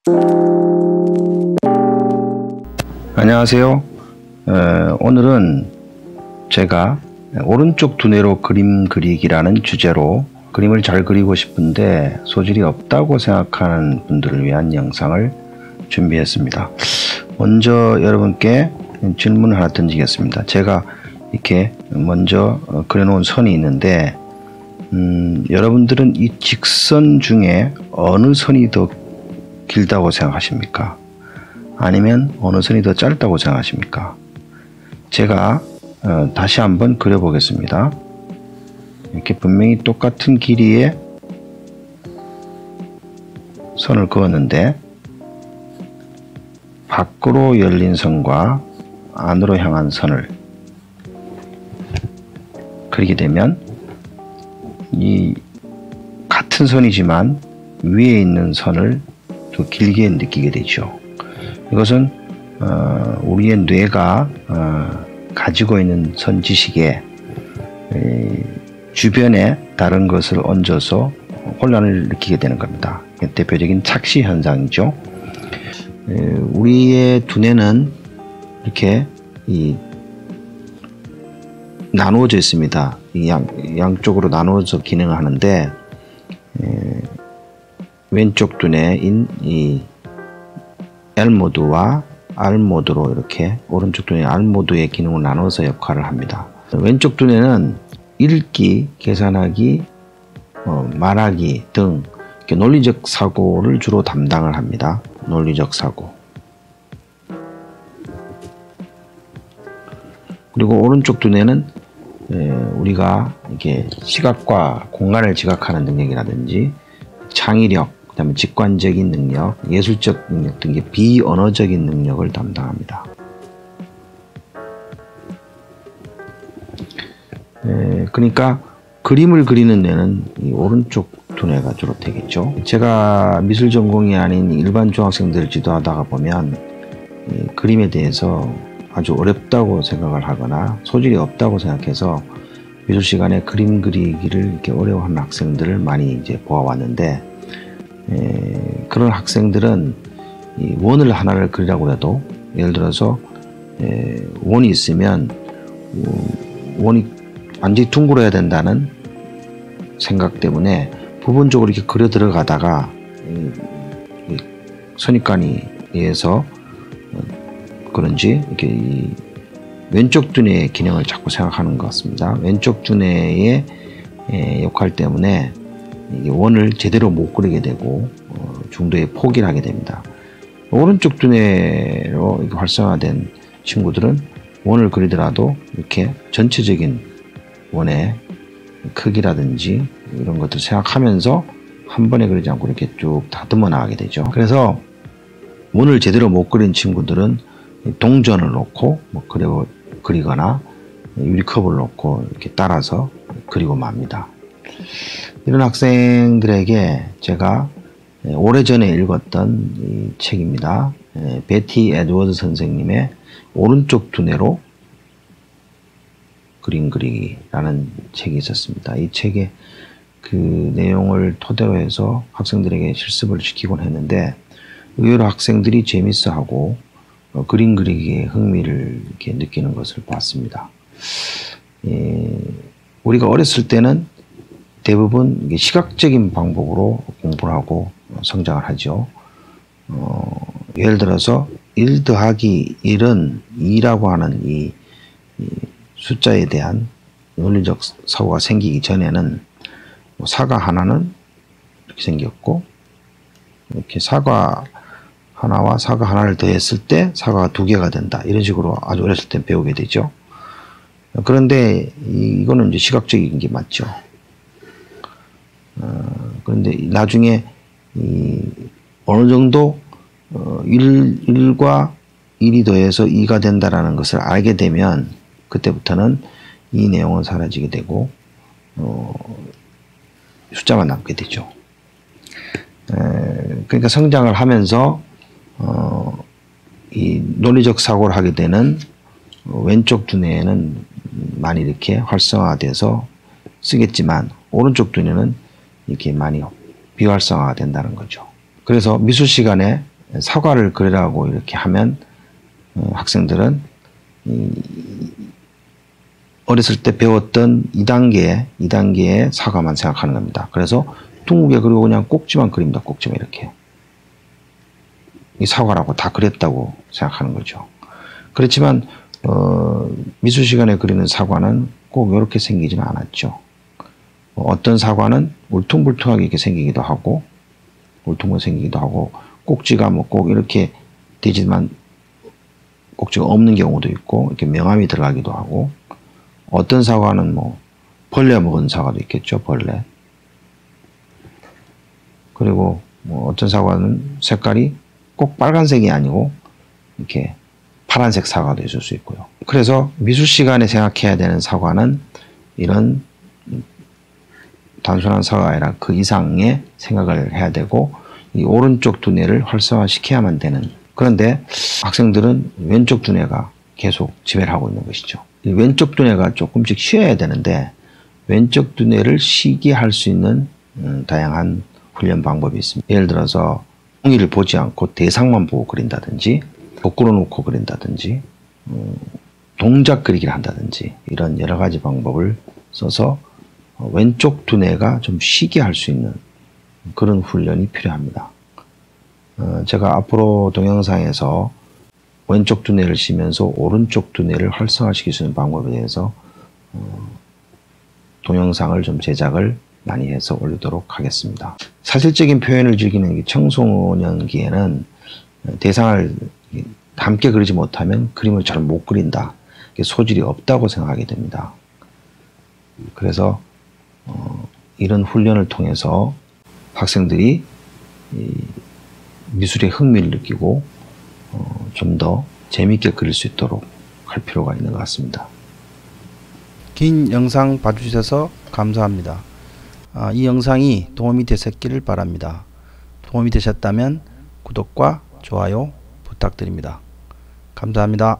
안녕하세요. 오늘은 제가 오른쪽 두뇌로 그림 그리기라는 주제로 그림을 잘 그리고 싶은데 소질이 없다고 생각하는 분들을 위한 영상을 준비했습니다. 먼저 여러분께 질문을 하나 던지겠습니다. 제가 이렇게 먼저 그려놓은 선이 있는데 여러분들은 이 직선 중에 어느 선이 더 길다고 생각하십니까? 아니면 어느 선이 더 짧다고 생각하십니까? 제가 다시 한번 그려보겠습니다. 이렇게 분명히 똑같은 길이의 선을 그었는데 밖으로 열린 선과 안으로 향한 선을 그리게 되면 이 같은 선이지만 위에 있는 선을 더 길게 느끼게 되죠. 이것은 우리의 뇌가 가지고 있는 선지식에 주변에 다른 것을 얹어서 혼란을 느끼게 되는 겁니다. 대표적인 착시 현상이죠. 우리의 두뇌는 이렇게 나누어져 있습니다. 양쪽으로 나누어서 기능을 하는데 왼쪽 두뇌인 이 L 모드와 R 모드로 이렇게 오른쪽 두뇌 R 모드의 기능을 나눠서 역할을 합니다. 왼쪽 두뇌는 읽기, 계산하기, 말하기 등 이렇게 논리적 사고를 주로 담당을 합니다. 논리적 사고. 그리고 오른쪽 두뇌는 우리가 이렇게 시각과 공간을 지각하는 능력이라든지 창의력, 그 다음에 직관적인 능력, 예술적 능력 등 비언어적인 능력을 담당합니다. 그러니까 그림을 그리는 뇌는 이 오른쪽 두뇌가 주로 되겠죠. 제가 미술 전공이 아닌 일반 중학생들을 지도하다가 보면 그림에 대해서 아주 어렵다고 생각을 하거나 소질이 없다고 생각해서 미술 시간에 그림 그리기를 이렇게 어려워하는 학생들을 많이 이제 보아왔는데 그런 학생들은 이 원을 하나를 그리라고 해도 예를 들어서 원이 있으면 원이 완전히 둥그러야 된다는 생각 때문에 부분적으로 이렇게 그려 들어가다가 선입관에 의해서 그런지 이렇게 이 왼쪽 두뇌의 기능을 자꾸 생각하는 것 같습니다. 왼쪽 두뇌의 역할 때문에 원을 제대로 못 그리게 되고 중도에 포기를 하게 됩니다. 오른쪽 두뇌로 이렇게 활성화된 친구들은 원을 그리더라도 이렇게 전체적인 원의 크기라든지 이런 것들 생각하면서 한 번에 그리지 않고 이렇게 쭉 다듬어 나가게 되죠. 그래서 원을 제대로 못 그린 친구들은 동전을 놓고 그리거나 유리컵을 놓고 이렇게 따라서 그리고 맙니다. 이런 학생들에게 제가 오래전에 읽었던 이 책입니다. 베티 에드워드 선생님의 오른쪽 두뇌로 그림 그리기라는 책이 있었습니다. 이 책의 그 내용을 토대로 해서 학생들에게 실습을 시키곤 했는데 의외로 학생들이 재밌어하고 그림 그리기에 흥미를 이렇게 느끼는 것을 봤습니다. 우리가 어렸을 때는 대부분 시각적인 방법으로 공부를 하고 성장을 하죠. 예를 들어서 1 더하기 1은 2라고 하는 이 숫자에 대한 논리적 사고가 생기기 전에는 사과 하나는 이렇게 생겼고 이렇게 사과 하나와 사과 하나를 더했을 때 사과가 2개가 된다. 이런 식으로 아주 어렸을 때 배우게 되죠. 그런데 이거는 이제 시각적인 게 맞죠. 그런데 나중에 어느 정도 1과 1이 더해서 2가 된다라는 것을 알게 되면 그때부터는 이 내용은 사라지게 되고 숫자만 남게 되죠. 그러니까 성장을 하면서 이 논리적 사고를 하게 되는 왼쪽 두뇌에는 많이 이렇게 활성화돼서 쓰겠지만 오른쪽 두뇌는 이렇게 많이 비활성화가 된다는 거죠. 그래서 미술 시간에 사과를 그리라고 이렇게 하면 학생들은 어렸을 때 배웠던 2단계의 사과만 생각하는 겁니다. 그래서 둥글게 그리고 그냥 꼭지만 그립니다. 꼭지만 이렇게. 이 사과라고 다 그렸다고 생각하는 거죠. 그렇지만 미술 시간에 그리는 사과는 꼭 이렇게 생기지는 않았죠. 어떤 사과는 울퉁불퉁하게 이렇게 생기기도 하고 꼭지가 뭐 꼭 이렇게 되지만 꼭지가 없는 경우도 있고 이렇게 명암이 들어가기도 하고 어떤 사과는 뭐 벌레 먹은 사과도 있겠죠. 벌레. 그리고 뭐 어떤 사과는 색깔이 꼭 빨간색이 아니고 이렇게 파란색 사과도 있을 수 있고요. 그래서 미술 시간에 생각해야 되는 사과는 이런 단순한 사과가 아니라 그 이상의 생각을 해야 되고 이 오른쪽 두뇌를 활성화시켜야만 되는. 그런데 학생들은 왼쪽 두뇌가 계속 지배를 하고 있는 것이죠. 이 왼쪽 두뇌가 조금씩 쉬어야 되는데 왼쪽 두뇌를 쉬게 할 수 있는 다양한 훈련 방법이 있습니다. 예를 들어서 종이를 보지 않고 대상만 보고 그린다든지 거꾸로 놓고 그린다든지 동작 그리기를 한다든지 이런 여러 가지 방법을 써서 왼쪽 두뇌가 좀 쉬게 할 수 있는 그런 훈련이 필요합니다. 제가 앞으로 동영상에서 왼쪽 두뇌를 쉬면서 오른쪽 두뇌를 활성화시킬 수 있는 방법에 대해서 동영상을 좀 제작을 많이 해서 올리도록 하겠습니다. 사실적인 표현을 즐기는 청소년기에는 대상을 함께 그리지 못하면 그림을 잘 못 그린다. 소질이 없다고 생각하게 됩니다. 그래서 이런 훈련을 통해서 학생들이 미술에 흥미를 느끼고 좀 더 재미있게 그릴 수 있도록 할 필요가 있는 것 같습니다. 긴 영상 봐주셔서 감사합니다. 이 영상이 도움이 되셨기를 바랍니다. 도움이 되셨다면 구독과 좋아요 부탁드립니다. 감사합니다.